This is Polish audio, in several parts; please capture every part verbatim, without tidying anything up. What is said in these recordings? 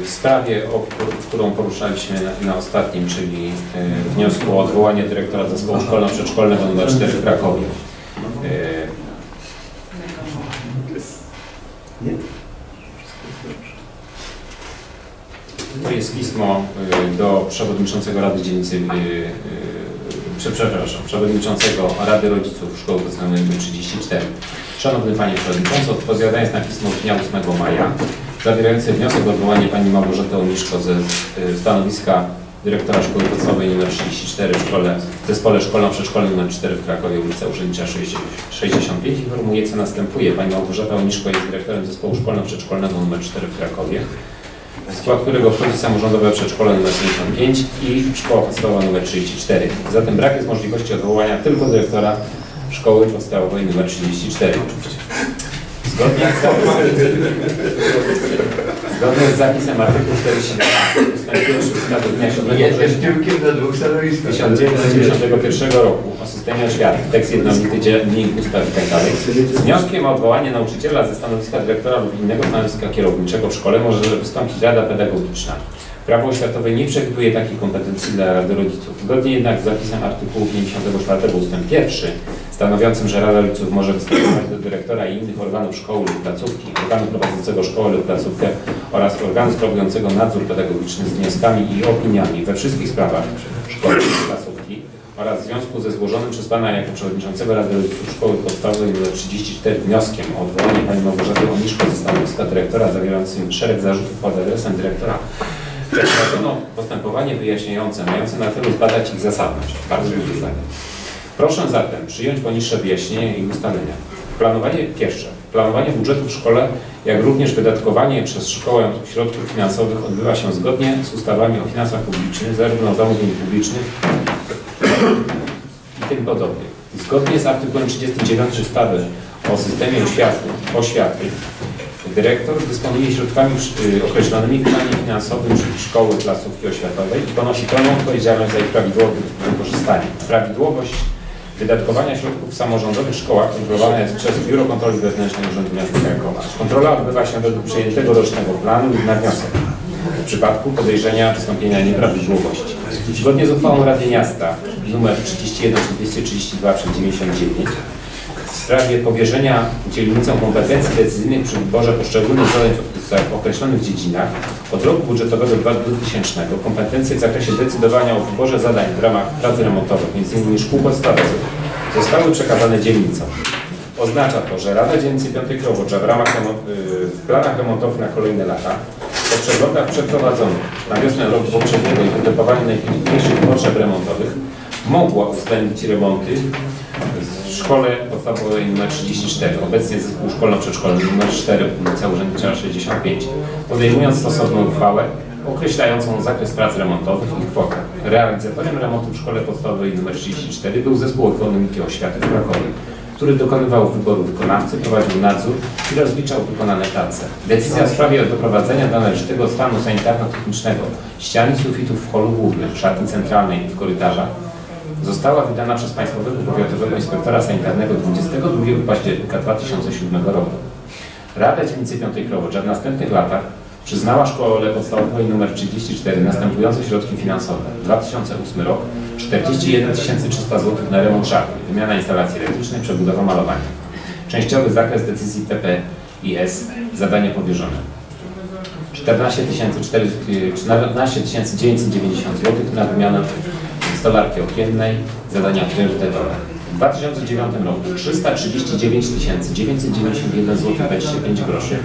w sprawie, o, którą poruszaliśmy na, na ostatnim, czyli wniosku o odwołanie dyrektora zespołu szkolno-przedszkolnego nr cztery w Krakowie. To jest pismo do przewodniczącego Rady Dzielnicy, przepraszam, przewodniczącego Rady Rodziców Szkoły Podstawowej nr trzydzieści cztery. Szanowny Panie Przewodniczący, odpowiadając na pismo z dnia ósmego maja, zawierające wniosek o odwołanie Pani Małgorzaty Oniszko ze stanowiska dyrektora Szkoły Podstawowej nr trzydzieści cztery w szkole, w Zespole Szkolno-Przedszkolnym nr cztery w Krakowie, ulica Urzędnicza sześćdziesiąt pięć, informuje, co następuje. Pani Małgorzata Oniszko jest dyrektorem Zespołu Szkolno-Przedszkolnego nr cztery w Krakowie, w skład którego wchodzi samorządowe przedszkole nr pięćdziesiąt pięć i szkoła podstawowa nr trzydzieści cztery. Zatem brak jest możliwości odwołania tylko dyrektora Szkoły Podstawowej nr trzydzieści cztery. Zgodnie z zapisem, zgodnie z zapisem artykułu czterdzieści dwa ustęp pierwszy ustawy z dnia siódmego września tysiąc dziewięćset dziewięćdziesiątego pierwszego roku o systemie oświaty, tekst jednolity, dziennik ustawy itd. Z wnioskiem o odwołanie nauczyciela ze stanowiska dyrektora lub innego stanowiska kierowniczego w szkole może wystąpić Rada Pedagogiczna. Prawo oświatowe nie przewiduje takiej kompetencji dla Rady Rodziców. Zgodnie jednak z zapisem artykułu pięćdziesiątego czwartego ustęp pierwszy, stanowiącym, że Rada Rodziców może występować do dyrektora i innych organów szkoły lub placówki, organu prowadzącego szkołę lub placówkę oraz organu sprawującego nadzór pedagogiczny z wnioskami i opiniami we wszystkich sprawach szkoły lub placówki oraz w związku ze złożonym przez Pana jako Przewodniczącego Rady Rodziców Szkoły Podstawowej nr trzydzieści cztery wnioskiem o odwołanie Pani Małgorzaty Oniszko ze stanowiska dyrektora zawierającym szereg zarzutów pod adresem dyrektora, przeprowadzono postępowanie wyjaśniające, mające na celu zbadać ich zasadność. Bardzo duże zdanie. Proszę zatem przyjąć poniższe wyjaśnienia i ustalenia. Planowanie pierwsze. Planowanie budżetu w szkole, jak również wydatkowanie przez szkołę środków finansowych odbywa się zgodnie z ustawami o finansach publicznych, zarówno zamówień publicznych i tym podobnych. Zgodnie z artykułem trzydziestym dziewiątym ustawy o systemie oświaty, oświaty dyrektor dysponuje środkami określonymi w planie finansowym szkoły, placówki oświatowej i ponosi pełną odpowiedzialność za ich prawidłowe wykorzystanie. Prawidłowość wydatkowania środków w samorządowych szkołach kontrolowana jest przez Biuro Kontroli Wewnętrznej Urzędu Miasta Krakowa. Kontrola odbywa się według przyjętego rocznego planu lub na wniosek w przypadku podejrzenia wystąpienia nieprawidłowości. Zgodnie z uchwałą Rady Miasta nr trzydzieści jeden dwieście trzydzieści dwa przez dziewięćdziesiąt dziewięć w sprawie powierzenia dzielnicom kompetencji decyzyjnych przy wyborze poszczególnych zadań w określonych dziedzinach od roku budżetowego dwutysięcznego kompetencje w zakresie decydowania o wyborze zadań w ramach prac remontowych, między innymi szkół podstawowych, zostały przekazane dzielnicom. Oznacza to, że Rada Dzielnicy Piątej Krowodrza w ramach w planach remontowych na kolejne lata po przeglądach przeprowadzonych na wiosnę roku poprzedniego i wydrukowaniu najpilniejszych potrzeb remontowych mogła uwzględnić remonty w szkole podstawowej nr trzydzieści cztery, obecnie zespół szkolno-przedszkolny nr cztery, ulica Urzędnicza sześćdziesiąt pięć, podejmując stosowną uchwałę określającą zakres prac remontowych i kwotę. Realizatorem remontu w szkole podstawowej nr trzydzieści cztery był Zespół Ekonomiki Oświaty w Krakowie, który dokonywał wyboru wykonawcy, prowadził nadzór i rozliczał wykonane prace. Decyzja w sprawie doprowadzenia do należytego stanu sanitarno-technicznego ścian i sufitów w holu głównym, szatni centralnej i w korytarzach została wydana przez Państwowego Powiatowego Inspektora Sanitarnego dwudziestego drugiego października dwa tysiące siódmego roku. Rada Dzielnicy Piątej Krowodrza w następnych latach przyznała szkole podstawowej nr trzydzieści cztery następujące środki finansowe. dwa tysiące ósmy rok czterdzieści jeden tysięcy trzysta złotych na remont szachty, wymiana instalacji elektrycznej, przebudowa malowania. Częściowy zakres decyzji P P I S, zadanie powierzone. czternaście tysięcy dziewięćset dziewięćdziesiąt złotych na wymianę stolarki okiennej, zadania priorytetowe. W dwa tysiące dziewiątym roku trzysta trzydzieści dziewięć tysięcy dziewięćset dziewięćdziesiąt jeden złotych dwadzieścia pięć groszy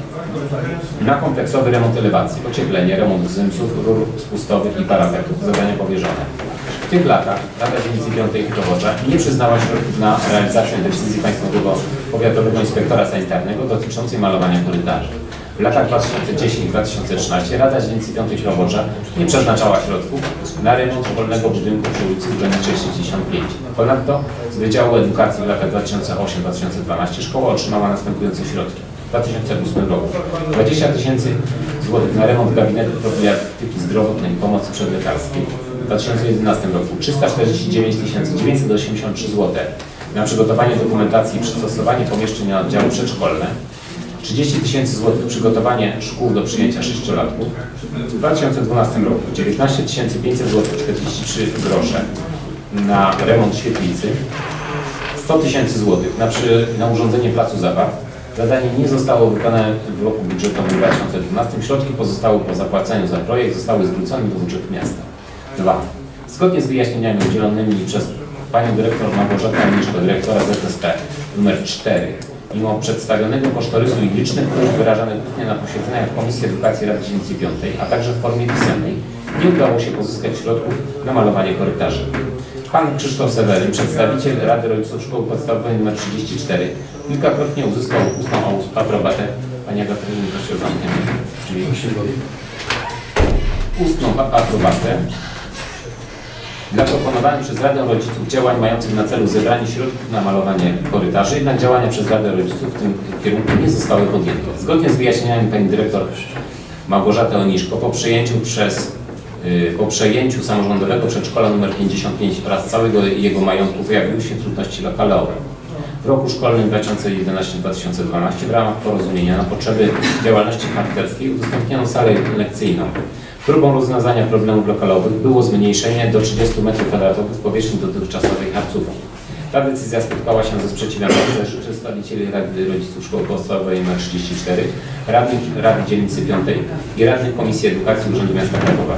na kompleksowy remont elewacji, ocieplenie, remont gzymsów, rur spustowych i parapetów, zadania powierzone. W tych latach Rada Dzielnicy Piątej Krowodrza nie przyznała środków na realizację decyzji Państwowego Powiatowego Inspektora Sanitarnego dotyczącej malowania korytarzy. W latach dwa tysiące dziesiątym do dwa tysiące trzynastego Rada Dzielnicy Piątej Krowodrza nie przeznaczała środków na remont szkolnego budynku przy ulicy Urzędniczej sześćdziesiąt pięć. Ponadto z Wydziału Edukacji w latach dwa tysiące ósmym do dwa tysiące dwunastego szkoła otrzymała następujące środki. W dwa tysiące ósmym roku dwadzieścia tysięcy złotych na remont gabinetu profilaktyki zdrowotnej i pomocy przedlekarskiej. W dwa tysiące jedenastym roku trzysta czterdzieści dziewięć tysięcy dziewięćset osiemdziesiąt trzy złote na przygotowanie dokumentacji i przystosowanie pomieszczeń na oddziały przedszkolne. trzydzieści tysięcy złotych przygotowanie szkół do przyjęcia sześciolatków. W dwa tysiące dwunastym roku dziewiętnaście tysięcy pięćset złotych czterdzieści trzy grosze na remont świetlicy, sto tysięcy złotych na, przy, na urządzenie placu zabaw. Zadanie nie zostało wykonane w roku budżetowym dwa tysiące dwunastym. Środki pozostałe po zapłaceniu za projekt zostały zwrócone do budżetu miasta. dwa. Zgodnie z wyjaśnieniami udzielonymi przez panią dyrektor Małgorzatę Aniszko, dyrektora Z S P numer cztery, mimo przedstawionego kosztorysu i licznych próśb wyrażanych ustnie na posiedzeniach Komisji Edukacji Rady Dzielnicy piątej, a także w formie pisemnej, nie udało się pozyskać środków na malowanie korytarzy. Pan Krzysztof Seweryn, przedstawiciel Rady Rodziców Szkoły Podstawowej nr trzydzieści cztery, kilkakrotnie uzyskał ustną aprobatę. Pani Agatarzyna, proszę o zamknięcie drzwi. Ustną aprobatę dla proponowanych przez Radę Rodziców działań mających na celu zebranie środków na malowanie korytarzy, jednak działania przez Radę Rodziców w tym kierunku nie zostały podjęte. Zgodnie z wyjaśnieniami pani dyrektor Małgorzaty Oniszko, po przejęciu przez Po przejęciu samorządowego przedszkola nr pięćdziesiąt pięć oraz całego jego majątku pojawiły się trudności lokalowe. W roku szkolnym dwa tysiące jedenastym dwa tysiące dwunastym w ramach porozumienia na potrzeby działalności harcerskiej udostępniono salę lekcyjną. Próbą rozwiązania problemów lokalowych było zmniejszenie do trzydziestu metrów kwadratowych powierzchni dotychczasowej harcówki. Ta decyzja spotkała się ze sprzeciwem przedstawicieli Rady Rodziców Szkoły Podstawowej nr trzydzieści cztery, radnych Rady Dzielnicy piątej i radnych Komisji Edukacji Urzędu Miasta Krakowa.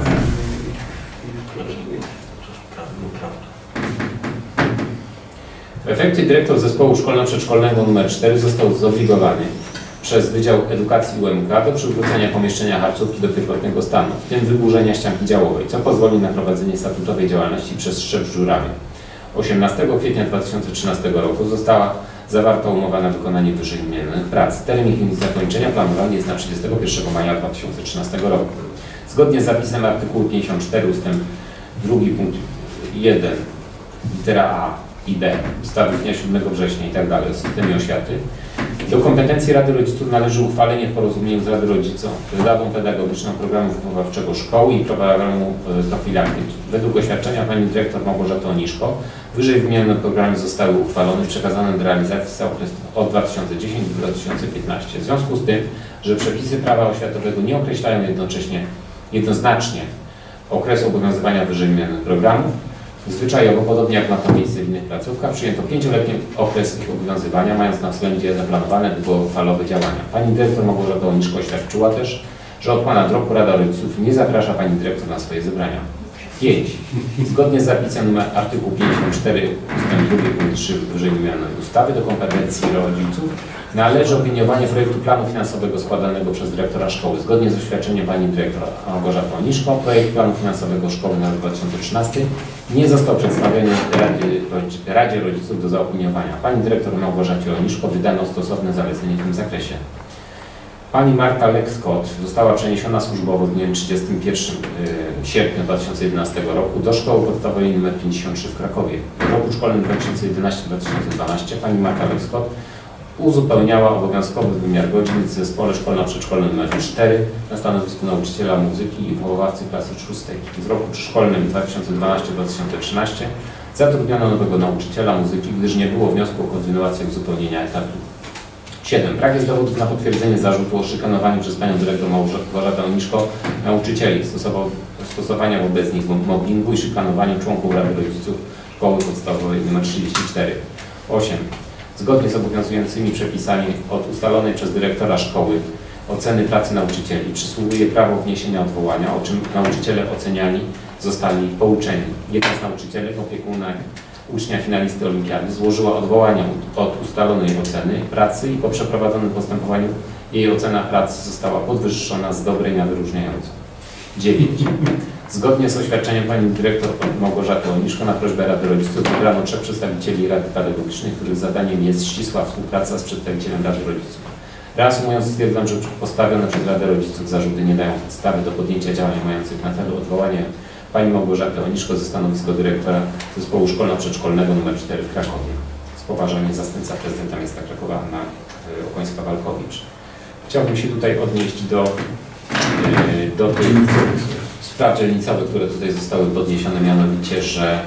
W efekcie dyrektor Zespołu Szkolno-Przedszkolnego nr cztery został zobligowany przez Wydział Edukacji U M K do przywrócenia pomieszczenia harcówki do pierwotnego stanu, w tym wyburzenia ścianki działowej, co pozwoli na prowadzenie statutowej działalności przez szczep żurawie. osiemnastego kwietnia dwa tysiące trzynastego roku została zawarta umowa na wykonanie wyżej wymienionych prac. Termin ich zakończenia planowany jest na trzydziestego pierwszego maja dwa tysiące trzynastego roku. Zgodnie z zapisem artykułu pięćdziesiąt cztery ustęp drugi punkt jeden litera A i D ustawy z dnia siódmego września i tak dalej o systemie oświaty, do kompetencji Rady Rodziców należy uchwalenie w porozumieniu z Rady Rodziców z Radą Pedagogiczną programu wychowawczego szkoły i programu profilaktyki. Według oświadczenia pani dyrektor Małgorzaty Oniszko, wyżej wymienione programy zostały uchwalone i przekazane do realizacji za okres od dwa tysiące dziesiątego do dwa tysiące piętnastego. W związku z tym, że przepisy prawa oświatowego nie określają jednocześnie, jednoznacznie okresu obowiązywania wyżej wymienionych programów, zwyczajowo, podobnie jak ma to miejsce w innych placówkach, przyjęto pięcioletni okres ich obowiązywania, mając na względzie zaplanowane długofalowe działania. Pani dyrektor Małgorzata Oniszko oświadczyła też, że od ponad roku Rada Rodziców nie zaprasza pani dyrektor na swoje zebrania. pięć. Zgodnie z zapisem artykułu pięćdziesiąt cztery ustęp drugi punkt trzy wyżej wymienionej ustawy do kompetencji rodziców należy opiniowanie projektu planu finansowego składanego przez dyrektora szkoły. Zgodnie z oświadczeniem pani dyrektor Małgorzaty Oniszko, projekt planu finansowego szkoły na rok dwa tysiące trzynasty nie został przedstawiony Radzie, Radzie Rodziców do zaopiniowania. Pani dyrektor Małgorzacie Oniszko wydano stosowne zalecenie w tym zakresie. Pani Marta Leck-Scott została przeniesiona służbowo w dniem trzydziestego pierwszego sierpnia dwa tysiące jedenastego roku do Szkoły Podstawowej nr pięćdziesiąt trzy w Krakowie. W roku szkolnym dwa tysiące jedenastym dwa tysiące dwunastym pani Marta Leck-Scott uzupełniała obowiązkowy wymiar godzin w zespole szkolno-przedszkolnym nr cztery na stanowisku nauczyciela muzyki i wychowawcy klasy szóstej. W roku szkolnym dwa tysiące dwunastym dwa tysiące trzynastym zatrudniono nowego nauczyciela muzyki, gdyż nie było wniosku o kontynuację uzupełnienia etatu. siedem. Brak jest dowodów na potwierdzenie zarzutu o szykanowaniu przez panią dyrektor Małgorzatę Oniszko nauczycieli, stosowania wobec nich mobbingu i szykanowaniu członków Rady Rodziców Szkoły Podstawowej nr trzydzieści cztery. osiem. Zgodnie z obowiązującymi przepisami od ustalonej przez dyrektora szkoły oceny pracy nauczycieli przysługuje prawo wniesienia odwołania, o czym nauczyciele oceniani zostali pouczeni. Jedna z nauczycielek, opiekunek ucznia finalisty olimpiady, złożyła odwołanie od ustalonej oceny pracy i po przeprowadzonym postępowaniu jej ocena pracy została podwyższona z dobrej na wyróżniającą. dziewięć. Zgodnie z oświadczeniem pani dyrektor Małgorzaty Oniszko na prośbę Rady Rodziców wybrano trzech przedstawicieli Rady Pedagogicznej, których zadaniem jest ścisła współpraca z przedstawicielem Rady Rodziców. Reasumując, stwierdzam, że postawione przez Radę Rodziców zarzuty nie dają podstawy do podjęcia działań mających na celu odwołanie pani Małgorzaty Oniszko ze stanowiska dyrektora Zespołu Szkolno-Przedszkolnego nr cztery w Krakowie. Z poważaniem zastępca prezydenta miasta Krakowa Anna Okońska-Walkowicz. Chciałbym się tutaj odnieść do, do tych spraw dzielnicowych, które tutaj zostały podniesione, mianowicie, że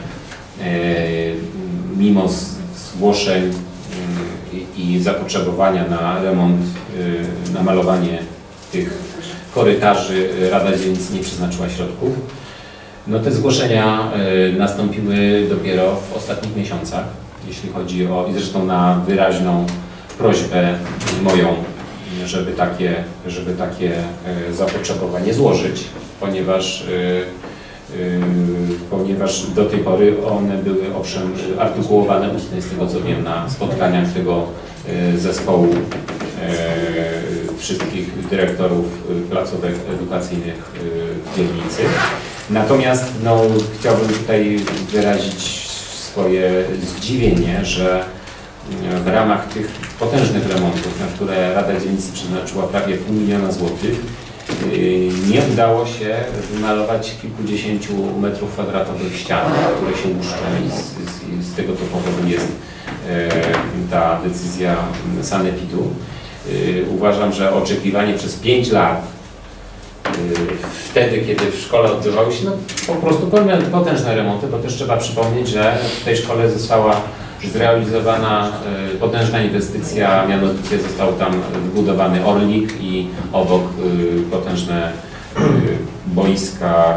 mimo zgłoszeń i zapotrzebowania na remont na malowanie tych korytarzy Rada Dzielnicy nie przeznaczyła środków. No te zgłoszenia nastąpiły dopiero w ostatnich miesiącach, jeśli chodzi o, i zresztą na wyraźną prośbę moją, żeby takie, żeby takie zapotrzebowanie złożyć, ponieważ, ponieważ do tej pory one były owszem artykułowane ustnie, z tego co wiem, na spotkaniach tego zespołu wszystkich dyrektorów placówek edukacyjnych w dzielnicy. Natomiast no, chciałbym tutaj wyrazić swoje zdziwienie, że w ramach tych potężnych remontów, na które Rada Dzielnicy przeznaczyła prawie pół miliona złotych, nie udało się wymalować kilkudziesięciu metrów kwadratowych ścian, które się łuszczą i z, z, z tego to powodu jest ta decyzja sanepidu. Uważam, że oczekiwanie przez pięć lat, wtedy kiedy w szkole odbywały się no, po prostu potężne remonty, bo też trzeba przypomnieć, że w tej szkole została zrealizowana potężna inwestycja, mianowicie został tam wybudowany Orlik i obok potężne boiska,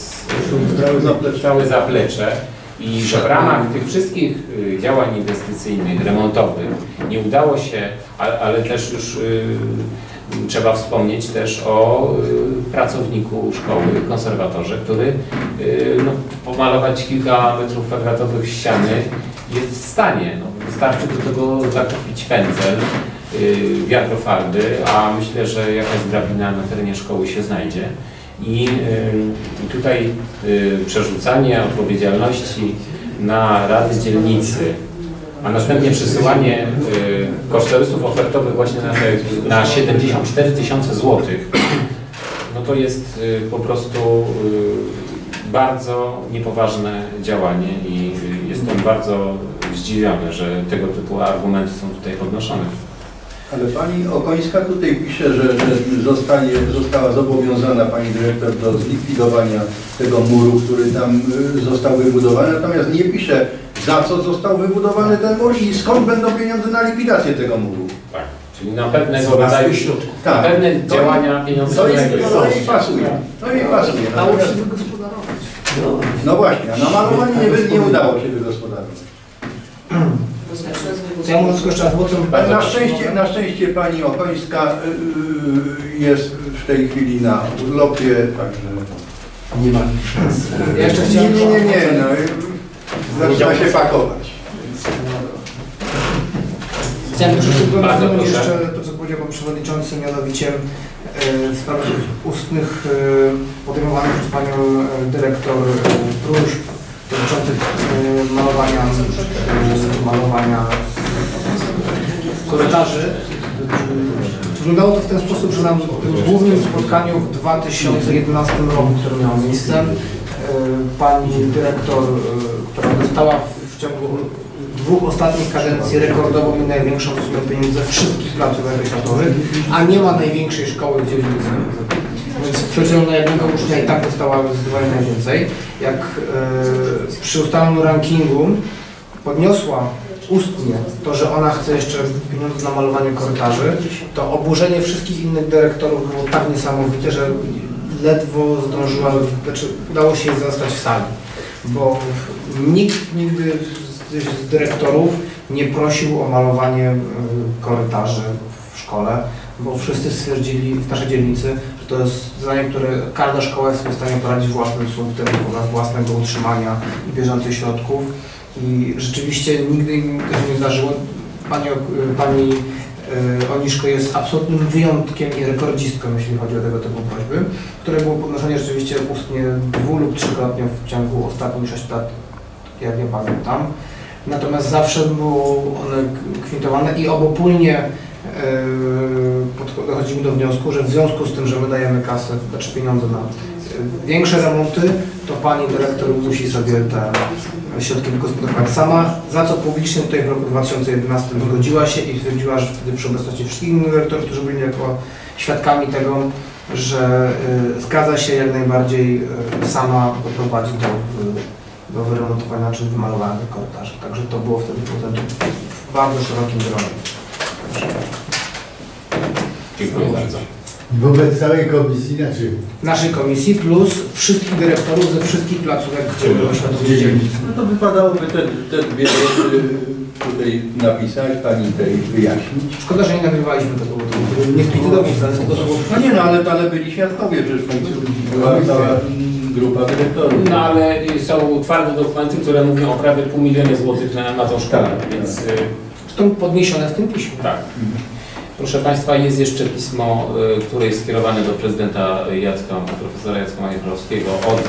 całe zaplecze. I że w ramach tych wszystkich działań inwestycyjnych, remontowych nie udało się, ale też już y, trzeba wspomnieć też o y, pracowniku szkoły, konserwatorze, który y, no, pomalować kilka metrów kwadratowych ściany jest w stanie. No, wystarczy do tego zakupić pędzel, y, wiatrofarby, a myślę, że jakaś drabina na terenie szkoły się znajdzie. I y, tutaj y, przerzucanie odpowiedzialności na Rady Dzielnicy, a następnie przesyłanie y, kosztorysów ofertowych właśnie na, te, na siedemdziesiąt cztery tysiące złotych, no to jest y, po prostu y, bardzo niepoważne działanie i y, jestem bardzo zdziwiony, że tego typu argumenty są tutaj podnoszone. Ale pani Okońska tutaj pisze, że, że zostanie, została zobowiązana pani dyrektor do zlikwidowania tego muru, który tam został wybudowany, natomiast nie pisze, za co został wybudowany ten mur i skąd będą pieniądze na likwidację tego muru. Tak, czyli na pewnego rodzaju środków, tak, na pewne to działania pieniądzowe. To jej pasuje, to jej pasuje. Udało się wygospodarować. No, no właśnie, a na malowanie nie, nie udało się wygospodarować. Ja mówię tylko jeszcze raz, bo co... Na szczęście, na szczęście pani Okońska yy, jest w tej chwili na urlopie, także... Nie ma szans. Ja jeszcze nie, chciałem... nie, nie, nie, no, zaczyna się pakować. Chciałem jeszcze przypomnieć jeszcze to, co powiedział pan przewodniczący, mianowicie e, w sprawach ustnych e, podejmowanych przez panią e, dyrektor e, próśb dotyczących e, malowania, e, malowania korytarzy. Wyglądało to w ten sposób, że na głównym spotkaniu w dwa tysiące jedenastym roku, które miało miejsce, pani dyrektor, która dostała w ciągu dwóch ostatnich kadencji rekordową i największą sumę pieniędzy ze wszystkich placówek oświatowych, a nie ma największej szkoły w dzielnicy. Więc przecież na jednego ucznia i tak dostała zdecydowanie najwięcej. Jak e, przy ustaleniu rankingu podniosła ustnie to, że ona chce jeszcze pieniądze na malowanie korytarzy, to oburzenie wszystkich innych dyrektorów było tak niesamowite, że ledwo zdążyła, znaczy udało się jej zostać w sali, bo nikt nigdy z, z dyrektorów nie prosił o malowanie korytarzy w szkole, bo wszyscy stwierdzili w naszej dzielnicy, że to jest zadanie, które każda szkoła jest w stanie poradzić własnym sumptem, własnego utrzymania i bieżących środków. I rzeczywiście nigdy im też nie zdarzyło. Pani, pani e, Oniszko jest absolutnym wyjątkiem i rekordzistką, jeśli chodzi o tego typu prośby, które było podnoszone rzeczywiście ustnie dwu lub trzykrotnie w ciągu ostatnich sześciu lat, jak nie pamiętam. Natomiast zawsze było one kwintowane i obopólnie e, dochodzimy do wniosku, że w związku z tym, że my dajemy kasę, znaczy pieniądze na większe remonty, to pani dyrektor musi sobie te środki wygospodarować sama, za co publicznie tutaj w roku dwa tysiące jedenastym zgodziła się i stwierdziła, że wtedy przy obecności wszystkich innych dyrektorów, którzy byli jako świadkami tego, że y, zgadza się jak najbardziej y, sama doprowadzić do, y, do wyremontowania czy wymalowania tych korytarzy. Także to było wtedy w bardzo szerokim gronie. Dziękuję bardzo. Wobec całej komisji, znaczy Naszej komisji plus wszystkich dyrektorów ze wszystkich placówek oświatowych dzielnic. No to wypadałoby te, te dwie rzeczy tutaj napisać, pani tej wyjaśnić. Szkoda, że nie nagrywaliśmy tego, bo nie splitował ale z tego słowa. No nie no, ale, ale byli świadkowie, przecież w końcu była cała grupa dyrektorów. No ale są twarde dokumenty, które mówią o prawie pół miliona złotych na, na tą szkołę, więc... Zresztą podniesione w tym piśmie. Tak. Proszę Państwa, jest jeszcze pismo, y, które jest skierowane do prezydenta Jacka, profesora Jacka Majchrowskiego od y,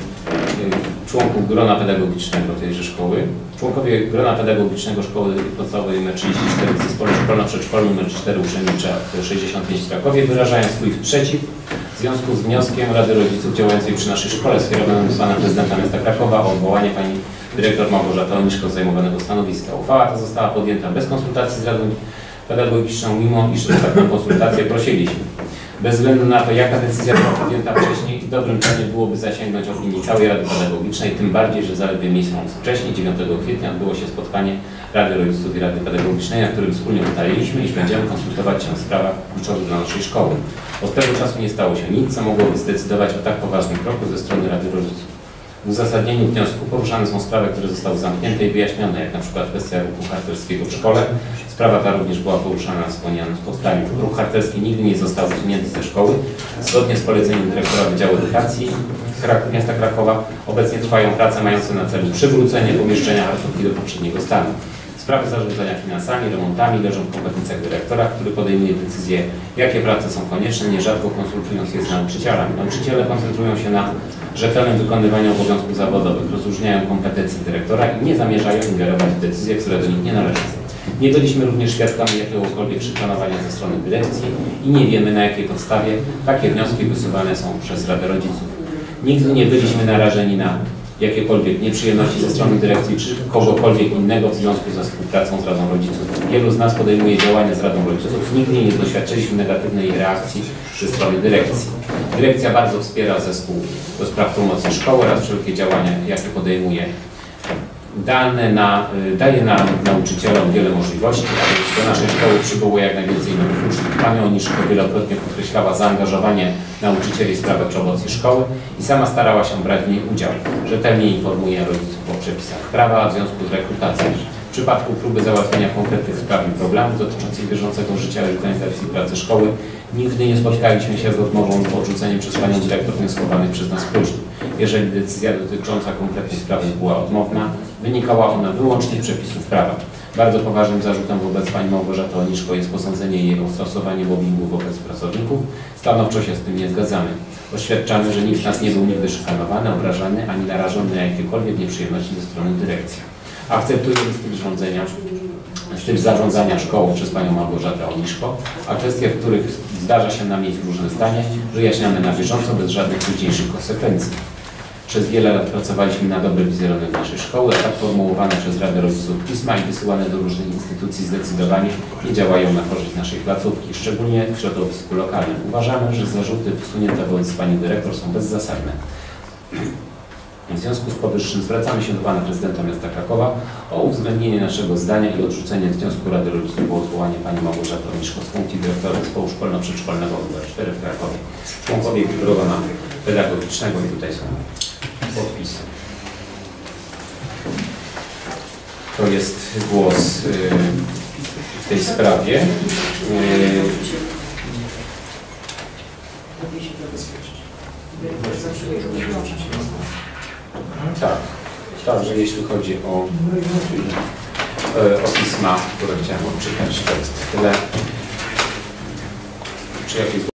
y, członków grona pedagogicznego tejże szkoły. Członkowie grona pedagogicznego Szkoły Podstawowej nr trzydzieści cztery w Zespole Szkolno-Przedszkolnym nr cztery Uczennicza sześćdziesiąt pięć w Krakowie wyrażają swój sprzeciw w związku z wnioskiem Rady Rodziców działającej przy naszej szkole skierowanym do Pana Prezydenta Miasta Krakowa o odwołanie Pani Dyrektor Małgorzaty Oniszko z zajmowanego stanowiska. Uchwała ta została podjęta bez konsultacji z Radą Pedagogiczną, mimo iż ostatnią konsultację prosiliśmy. Bez względu na to, jaka decyzja była podjęta wcześniej, dobrym czyniem byłoby zasięgnąć opinii całej Rady Pedagogicznej, tym bardziej, że zaledwie miesiąc wcześniej, dziewiątego kwietnia, odbyło się spotkanie Rady Rodziców i Rady Pedagogicznej, na którym wspólnie ustaliliśmy, iż będziemy konsultować się w sprawach kluczowych dla naszej szkoły. Od tego czasu nie stało się nic, co mogłoby zdecydować o tak poważnym kroku ze strony Rady Rodziców. W uzasadnieniu wniosku poruszane są sprawy, które zostały zamknięte i wyjaśnione, jak na przykład kwestia ruchu harcerskiego w szkole. Sprawa ta również była poruszana na wspomnianym spotkaniu. Ruch harcerski nigdy nie został usunięty ze szkoły. Zgodnie z poleceniem dyrektora Wydziału Edukacji Krak Miasta Krakowa obecnie trwają prace mające na celu przywrócenie pomieszczenia harcerki do poprzedniego stanu. Sprawy zarządzania finansami, remontami leżą w kompetencjach dyrektora, który podejmuje decyzje, jakie prace są konieczne, nierzadko konsultując je z nauczycielami. Nauczyciele koncentrują się na rzetelnym wykonywaniu obowiązków zawodowych, rozróżniają kompetencje dyrektora i nie zamierzają ingerować w decyzje, które do nich nie należą. Nie byliśmy również świadkami jakiegokolwiek szykanowania ze strony dyrekcji i nie wiemy, na jakiej podstawie takie wnioski wysuwane są przez Radę Rodziców. Nigdy nie byliśmy narażeni na jakiekolwiek nieprzyjemności ze strony dyrekcji czy kogokolwiek innego w związku ze współpracą z Radą Rodziców. Wielu z nas podejmuje działania z Radą Rodziców. Nigdy nie doświadczyliśmy negatywnej reakcji ze strony dyrekcji. Dyrekcja bardzo wspiera zespół do spraw promocji szkoły oraz wszelkie działania, jakie podejmuje. Dane na, daje nam nauczycielom wiele możliwości, aby do naszej szkoły przybyło jak najwięcej nowych uczniów. Pani Oniszko wielokrotnie podkreślała zaangażowanie nauczycieli w sprawę promocji szkoły i sama starała się brać w niej udział. Rzetelnie informuje rodziców o przepisach prawa, a w związku z rekrutacją. W przypadku próby załatwienia konkretnych spraw i problemów dotyczących bieżącego życia i organizacji pracy szkoły nigdy nie spotkaliśmy się z odmową lub odrzuceniem przez Panią Dyrektor wnioskowanych przez nas próśb. Jeżeli decyzja dotycząca konkretnej sprawy była odmowna, wynikała ona wyłącznie z przepisów prawa. Bardzo poważnym zarzutem wobec Pani Małgorzaty Oniszko jest posądzenie jej o stosowanie mobbingu wobec pracowników. Stanowczo się z tym nie zgadzamy. Oświadczamy, że nikt z nas nie był nigdy szykanowany, obrażany ani narażony na jakiekolwiek nieprzyjemności ze strony dyrekcji. Akceptujemy styl rządzenia, styl zarządzania szkołą przez Panią Małgorzatę Oniszko, a kwestie, w których zdarza się nam mieć różne zdanie, wyjaśniamy na bieżąco bez żadnych późniejszych konsekwencji. Przez wiele lat pracowaliśmy na dobry wizerunek naszej szkoły, a tak formułowane przez Radę Rodziców pisma i wysyłane do różnych instytucji zdecydowanie nie działają na korzyść naszej placówki, szczególnie w środowisku lokalnym. Uważamy, że zarzuty wysunięte wobec Pani Dyrektor są bezzasadne. W związku z powyższym zwracamy się do Pana Prezydenta Miasta Krakowa o uwzględnienie naszego zdania i odrzucenie wniosku Rady Rodziców o odwołanie Pani Małgorzaty Oniszko z funkcji dyrektora Zespołu Szkolno-Przedszkolnego numer cztery w Krakowie. Członkowie grona pedagogicznego i tutaj są podpisy. To jest głos yy, w tej sprawie. Yy, Tak, także jeśli chodzi o, o pisma, które chciałem odczytać, to jest tyle. Czy jakieś